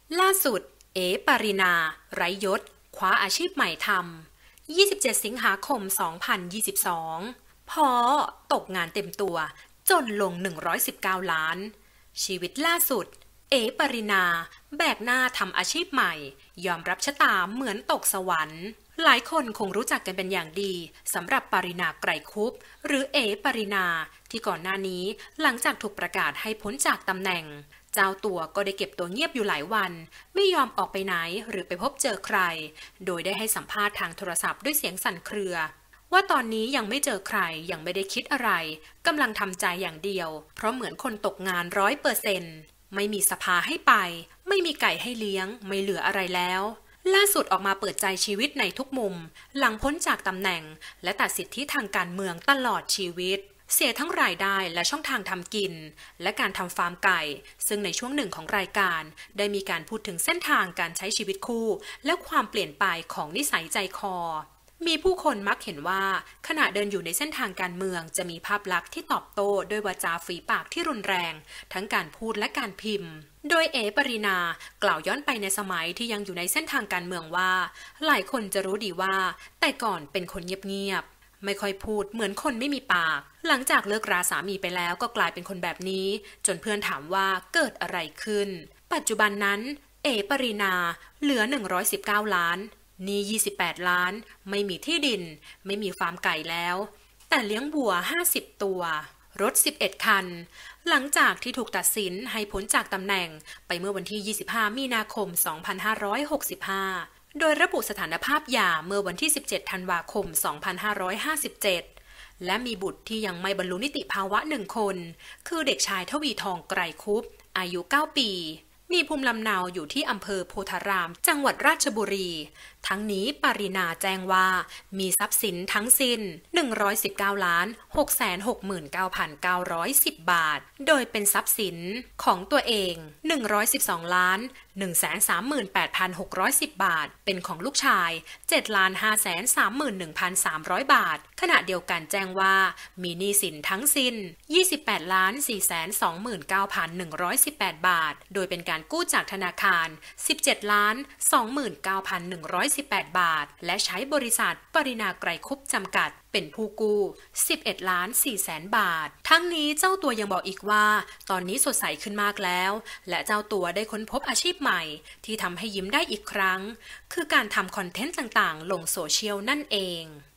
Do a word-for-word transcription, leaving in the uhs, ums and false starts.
ล่าสุดเอ๋ปารินาไร้ยศคว้าอาชีพใหม่ทำยี่สิบเจ็ดสิงหาคมสองพันยี่สิบสองพอตกงานเต็มตัวจนลงหนึ่งร้อยสิบเก้าล้านชีวิตล่าสุดเอ๋ปารินาแบกหน้าทำอาชีพใหม่ยอมรับชะตาเหมือนตกสวรรค์หลายคนคงรู้จักกันเป็นอย่างดีสำหรับปารินาไกรคุปต์หรือเอ๋ปารินาที่ก่อนหน้านี้หลังจากถูกประกาศให้พ้นจากตำแหน่งเจ้าตัวก็ได้เก็บตัวเงียบอยู่หลายวันไม่ยอมออกไปไหนหรือไปพบเจอใครโดยได้ให้สัมภาษณ์ทางโทรศัพท์ด้วยเสียงสั่นเครือว่าตอนนี้ยังไม่เจอใครยังไม่ได้คิดอะไรกำลังทำใจอย่างเดียวเพราะเหมือนคนตกงานร้อยเปอร์เซ็นต์ไม่มีสภาให้ไปไม่มีไก่ให้เลี้ยงไม่เหลืออะไรแล้วล่าสุดออกมาเปิดใจชีวิตในทุกมุมหลังพ้นจากตำแหน่งและตัดสิทธิทางการเมืองตลอดชีวิตเสียทั้งรายได้และช่องทางทำกินและการทำฟาร์มไก่ซึ่งในช่วงหนึ่งของรายการได้มีการพูดถึงเส้นทางการใช้ชีวิตคู่และความเปลี่ยนไปของนิสัยใจคอมีผู้คนมักเห็นว่าขณะเดินอยู่ในเส้นทางการเมืองจะมีภาพลักษณ์ที่ตอบโต้ด้วยวาจาฝีปากที่รุนแรงทั้งการพูดและการพิมพ์โดยเอ๋ปรินากล่าวย้อนไปในสมัยที่ยังอยู่ในเส้นทางการเมืองว่าหลายคนจะรู้ดีว่าแต่ก่อนเป็นคนเงียบๆไม่ค่อยพูดเหมือนคนไม่มีปากหลังจากเลิกราสามีไปแล้วก็กลายเป็นคนแบบนี้จนเพื่อนถามว่าเกิดอะไรขึ้นปัจจุบันนั้นเอ๋ปรินาเหลือหนึ่งร้อยสิบเก้าล้านหนี้ยี่สิบแปดล้านไม่มีที่ดินไม่มีฟาร์มไก่แล้วแต่เลี้ยงวัวห้าสิบตัวรถสิบเอ็ดคันหลังจากที่ถูกตัดสินให้พ้นจากตำแหน่งไปเมื่อวันที่ยี่สิบห้ามีนาคมสองพันห้าร้อยหกสิบห้าโดยระบุสถานภาพหย่าเมื่อวันที่สิบเจ็ดธันวาคมสองพันห้าร้อยห้าสิบเจ็ดและมีบุตรที่ยังไม่บรรลุนิติภาวะหนึ่งคนคือเด็กชายทวีทองไกรคุปต์อายุเก้าปีมีภูมิลำเนาอยู่ที่อำเภอโพธารามจังหวัดราชบุรีทั้งนี้ปารินาแจ้งว่ามีทรัพย์สินทั้งสิ้นหนึ่งร้อยสิบเก้าล้าน หกแสนหกหมื่นเก้าพันเก้าร้อยสิบ บาทโดยเป็นทรัพย์สินของตัวเองหนึ่งร้อยสิบสองล้าน หนึ่งแสนสามหมื่นแปดพันหกร้อยสิบ บาทเป็นของลูกชายเจ็ดล้านห้าแสนสามหมื่นหนึ่งพันสามร้อย บาทขณะเดียวกันแจ้งว่ามีหนี้สินทั้งสิ้นยี่สิบแปดล้าน สี่แสนสองหมื่นเก้าพันหนึ่งร้อยสิบแปด บาทโดยเป็นการกู้จากธนาคารสิบเจ็ดล้าน สองหมื่นเก้าพันหนึ่งร้อยสิบแปด บาทและใช้บริษัทปรินาไกรคุปต์จำกัดเป็นผู้กู้สิบเอ็ดล้านสี่แสนบาททั้งนี้เจ้าตัวยังบอกอีกว่าตอนนี้สดใสขึ้นมากแล้วและเจ้าตัวได้ค้นพบอาชีพใหม่ที่ทำให้ยิ้มได้อีกครั้งคือการทำคอนเทนต์ต่างๆลงโซเชียลนั่นเอง